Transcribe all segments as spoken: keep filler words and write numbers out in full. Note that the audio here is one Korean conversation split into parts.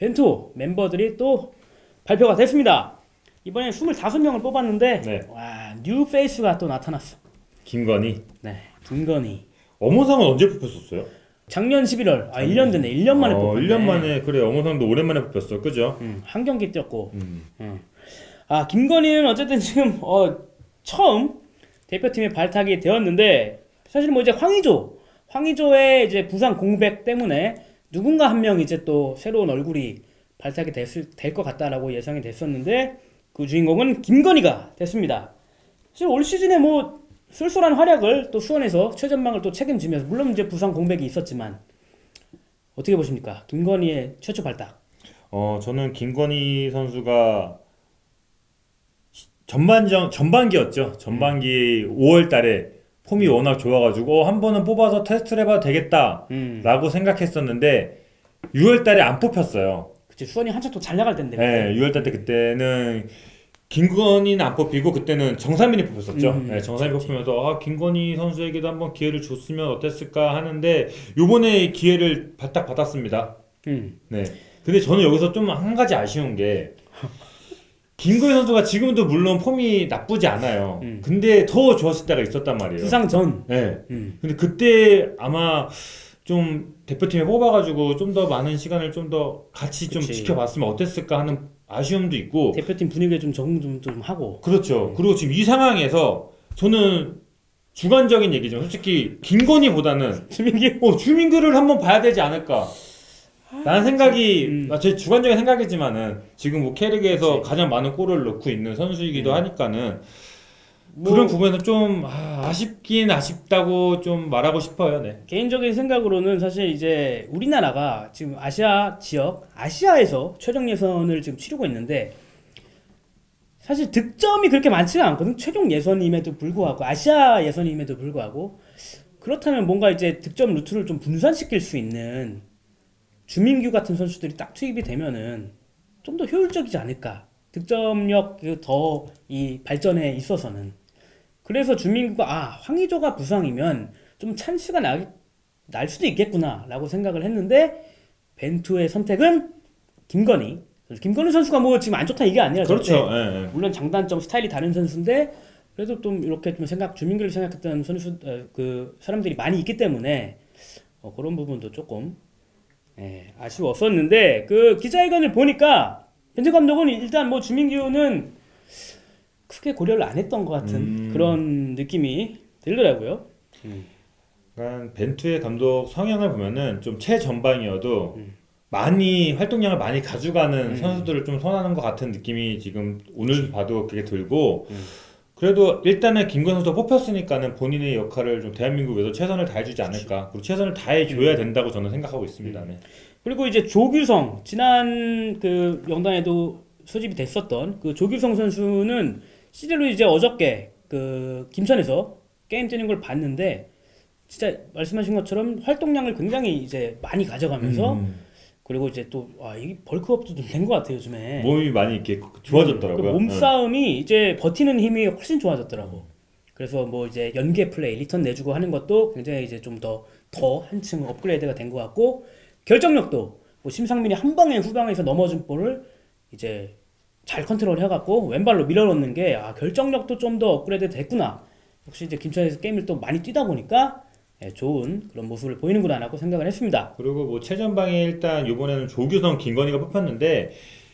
벤투 멤버들이 또 발표가 됐습니다. 이번에 이십오 명을 뽑았는데 네. 와, 뉴 페이스가 또 나타났어. 김건희. 네, 김건희. 어머상은 언제 뽑혔었어요? 작년 십일월. 아, 일 년 됐네. 일 년 만에 어, 뽑혔네. 일 년 만에. 그래, 어머상도 오랜만에 뽑혔어. 그죠? 음, 한 경기 뛰었고. 음. 음. 아, 김건희는 어쨌든 지금 어, 처음 대표팀에 발탁이 되었는데 사실 뭐 이제 황의조, 황의조의 이제 부상 공백 때문에 누군가 한 명 이제 또 새로운 얼굴이 발탁이 됐을 될 것 같다라고 예상이 됐었는데 그 주인공은 김건희가 됐습니다. 사실 올 시즌에 뭐 쏠쏠한 활약을 또 수원에서 최전방을 또 책임지면서 물론 이제 부상 공백이 있었지만 어떻게 보십니까? 김건희의 최초 발탁. 어, 저는 김건희 선수가 전반전 전반기였죠. 전반기 음. 오월 달에 폼이 워낙 좋아가지고 어, 한 번은 뽑아서 테스트를 해봐도 되겠다라고 음. 생각했었는데 유월 달에 안 뽑혔어요. 그치, 수원이 한참 또 잘 나갈 텐데. 네, 유월 달 때 그때는 김건희는 안 뽑히고 그때는 정상민이 뽑혔었죠. 음, 네, 정상민이 뽑히면서 아, 김건희 선수에게도 한번 기회를 줬으면 어땠을까 하는데 요번에 기회를 발딱 받았습니다. 음. 네. 근데 저는 여기서 좀 한 가지 아쉬운 게 김건희 선수가 지금도 물론 폼이 나쁘지 않아요. 음. 근데 더 좋았을 때가 있었단 말이에요. 부상 전. 네. 음. 근데 그때 아마 좀 대표팀에 뽑아가지고 좀 더 많은 시간을 좀 더 같이 좀 그치. 지켜봤으면 어땠을까 하는 아쉬움도 있고. 대표팀 분위기에 좀 적응 좀, 좀 하고. 그렇죠. 네. 그리고 지금 이 상황에서 저는 주관적인 얘기지만 솔직히 김건희보다는 주민규? 어, 주민규를 한번 봐야 되지 않을까. 라는 생각이 음. 제 주관적인 생각이지만은 지금 뭐 K리그에서 그치. 가장 많은 골을 넣고 있는 선수이기도 음. 하니까는 뭐 그런 부분에서 좀 아, 아쉽긴 아쉽다고 좀 말하고 싶어요. 네. 개인적인 생각으로는 사실 이제 우리나라가 지금 아시아 지역 아시아에서 최종 예선을 지금 치르고 있는데 사실 득점이 그렇게 많지는 않거든. 최종 예선임에도 불구하고 아시아 예선임에도 불구하고 그렇다면 뭔가 이제 득점 루트를 좀 분산시킬 수 있는 주민규 같은 선수들이 딱 투입이 되면은 좀 더 효율적이지 않을까. 득점력 더 이 발전에 있어서는. 그래서 주민규가 아, 황의조가 부상이면 좀 찬스가 나, 날 수도 있겠구나 라고 생각을 했는데 벤투의 선택은 김건희. 김건희 선수가 뭐 지금 안 좋다 이게 아니라 그렇죠. 예, 예. 물론 장단점 스타일이 다른 선수인데 그래도 좀 이렇게 좀 생각 주민규를 생각했던 선수 어, 그 사람들이 많이 있기 때문에 어, 그런 부분도 조금 예, 아쉬웠었는데 그 기자회견을 보니까 벤투 감독은 일단 뭐 주민규는 크게 고려를 안 했던 것 같은 음. 그런 느낌이 들더라고요. 음. 그러니까 벤투의 감독 성향을 보면은 좀 최전방이어도 음. 많이 활동량을 많이 가져가는 음. 선수들을 좀 선호하는 것 같은 느낌이 지금 오늘 그치. 봐도 그게 들고 음. 그래도 일단은 김건희 선수가 뽑혔으니까는 본인의 역할을 좀 대한민국에서 최선을 다해주지 않을까. 그리고 최선을 다해줘야 된다고 저는 생각하고 있습니다. 네. 그리고 이제 조규성 지난 그 명단에도 소집이 됐었던 그 조규성 선수는 실제로 이제 어저께 그 김천에서 게임 뛰는 걸 봤는데 진짜 말씀하신 것처럼 활동량을 굉장히 이제 많이 가져가면서 음. 그리고 이제 또 와, 이 벌크업도 좀 된 것 같아요 요즘에. 몸이 많이 이렇게 좋아졌더라고요. 그 몸싸움이 네. 이제 버티는 힘이 훨씬 좋아졌더라고. 그래서 뭐 이제 연계 플레이, 리턴 내주고 하는 것도 굉장히 이제 좀 더 더 한층 업그레이드가 된 것 같고 결정력도 뭐 심상민이 한 방에 후방에서 넘어진 볼을 이제 잘 컨트롤 해갖고 왼발로 밀어넣는 게 아, 결정력도 좀 더 업그레이드 됐구나. 역시 이제 김천에서 게임을 또 많이 뛰다 보니까 예, 좋은 그런 모습을 보이는구나 라고 생각을 했습니다. 그리고 뭐 최전방에 일단 이번에는 조규성, 김건희가 뽑혔는데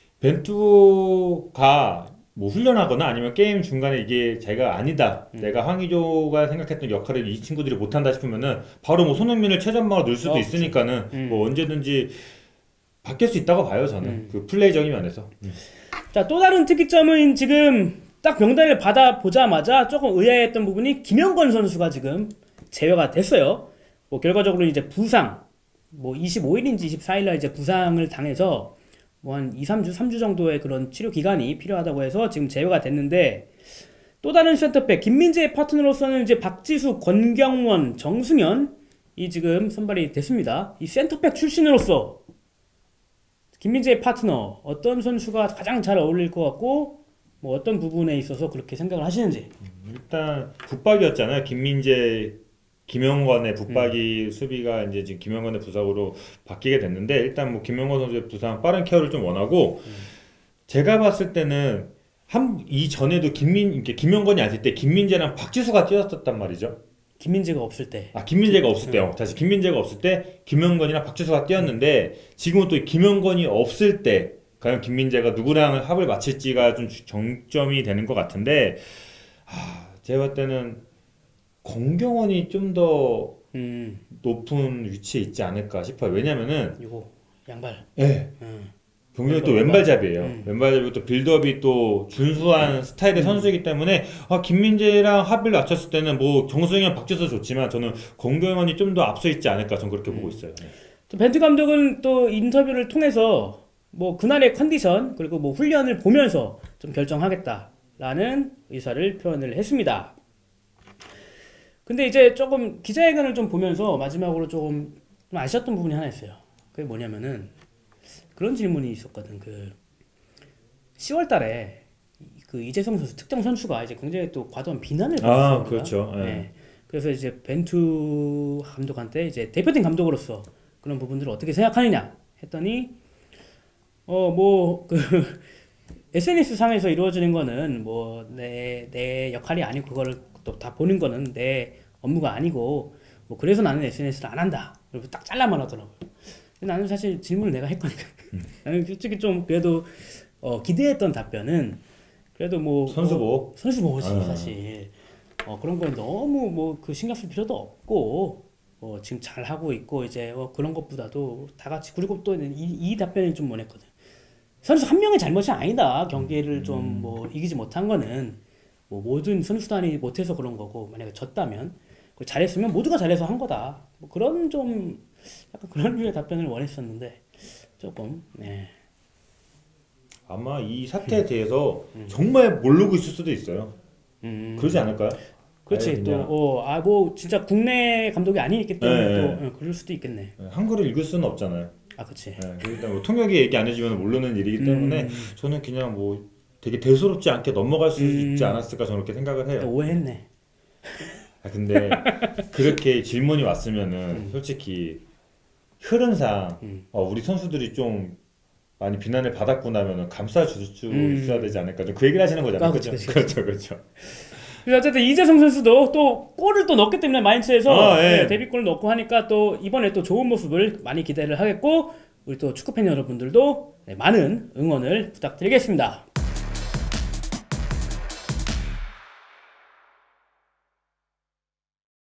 벤투가 뭐 훈련하거나 아니면 게임 중간에 이게 자기가 아니다 음. 내가 황의조가 생각했던 역할을 이 친구들이 못한다 싶으면은 바로 뭐 손흥민을 최전방으로 넣을 수도 어, 있으니까는 음. 뭐 언제든지 바뀔 수 있다고 봐요 저는. 음. 그 플레이적인 면에서. 음. 자, 또 다른 특이점은 지금 딱 명단을 받아보자마자 조금 의아했던 부분이 김영건 선수가 지금 제외가 됐어요. 뭐 결과적으로 이제 부상, 뭐 이십오 일인지 이십사 일날 이제 부상을 당해서 뭐 한 이, 삼 주, 삼 주 정도의 그런 치료 기간이 필요하다고 해서 지금 제외가 됐는데 또 다른 센터백 김민재의 파트너로서는 이제 박지수, 권경원, 정승현이 지금 선발이 됐습니다. 이 센터백 출신으로서 김민재의 파트너 어떤 선수가 가장 잘 어울릴 것 같고 뭐 어떤 부분에 있어서 그렇게 생각을 하시는지. 일단 붙박이었잖아요. 김민재 김영권의 붙박이 음. 수비가 이제 지금 김영권의 부상으로 바뀌게 됐는데 일단 뭐 김영권 선수의 부상 빠른 케어를 좀 원하고 음. 제가 봤을 때는 한 이전에도 김민 이렇게 김영권이 안 뛸 때 김민재랑 박지수가 뛰었었단 말이죠. 김민재가 없을 때. 아 김민재가 없을 때요. 다시 김민재가 없을 때 김영권이랑 박지수가 뛰었는데 지금은 또 김영권이 없을 때 과연 김민재가 누구랑 합을 맞출지가 좀 정점이 되는 것 같은데 아, 제가 볼 때는 권경원이 좀 더 음. 높은 위치에 있지 않을까 싶어요. 왜냐면은 이거 양발. 네. 음. 경기는 또 왼발잡이에요. 음. 왼발잡이 또 빌드업이 또 준수한 스타일의 음. 선수이기 때문에 아, 김민재랑 합을 맞췄을 때는 뭐 정승현, 박지수 좋지만 저는 권경원이 좀 더 앞서 있지 않을까 저는 그렇게 음. 보고 있어요. 네. 또 벤투 감독은 또 인터뷰를 통해서 뭐 그날의 컨디션 그리고 뭐 훈련을 보면서 좀 결정하겠다라는 의사를 표현을 했습니다. 근데 이제 조금 기자회견을 좀 보면서 마지막으로 조금 좀 아쉬웠던 부분이 하나 있어요. 그게 뭐냐면은 그런 질문이 있었거든. 그 시월 달에 그 이재성 선수 특정 선수가 이제 굉장히 또 과도한 비난을 받았어요. 아, 그렇죠. 네. 네. 그래서 이제 벤투 감독한테 이제 대표팀 감독으로서 그런 부분들을 어떻게 생각하느냐 했더니 어 뭐 그 에스엔에스 상에서 이루어지는 거는 뭐 내 내 역할이 아니고 그거를 또 다 보는 거는 내 업무가 아니고 뭐 그래서 나는 에스엔에스를 안 한다. 그리고 딱 잘라만 하더라고요. 나는 사실 질문을 내가 했거니까. 음. 나는 솔직히 좀 그래도 어, 기대했던 답변은 그래도 뭐 선수보 어, 선수보지 아. 사실. 어, 그런 거에 너무 뭐 그 신경 쓸 필요도 없고 어, 지금 잘 하고 있고 이제 어, 그런 것보다도 다 같이 그리고 또 이 이 답변이 좀 원했거든. 선수 한 명의 잘못이 아니다. 경기를 좀 뭐 이기지 못한 거는 뭐 모든 선수단이 못해서 그런 거고 만약에 졌다면 잘했으면 모두가 잘해서 한 거다. 뭐 그런 좀 약간 그런 류의 답변을 원했었는데 조금 네. 아마 이 사태에 대해서 음. 정말 모르고 있을 수도 있어요. 음. 그러지 않을까요? 그렇지. 또 어, 아 뭐 진짜 국내 감독이 아니기 때문에 네. 또 어, 그럴 수도 있겠네. 네, 한글을 읽을 수는 없잖아요. 아, 그렇지. 네, 일단 뭐 통역이 얘기 안 해주면 모르는 일이기 때문에 음. 저는 그냥 뭐 되게 대수롭지 않게 넘어갈 수 음. 있지 않았을까 저는 그렇게 생각을 해요. 오해했네. 아, 근데 그렇게 질문이 왔으면은 음. 솔직히 흐름상 음. 어, 우리 선수들이 좀 많이 비난을 받았구나면은 감싸줄 수 음. 있어야 되지 않을까. 그 얘기를 하시는 거잖아요. 아, 그렇죠, 그렇죠, 그렇죠. 그렇죠. 그래서 어쨌든 이재성 선수도 또 골을 또 넣었기 때문에 마인츠에서 아, 예. 네, 데뷔골을 넣고 하니까 또 이번에 또 좋은 모습을 많이 기대를 하겠고 우리 또 축구팬 여러분들도 네, 많은 응원을 부탁드리겠습니다.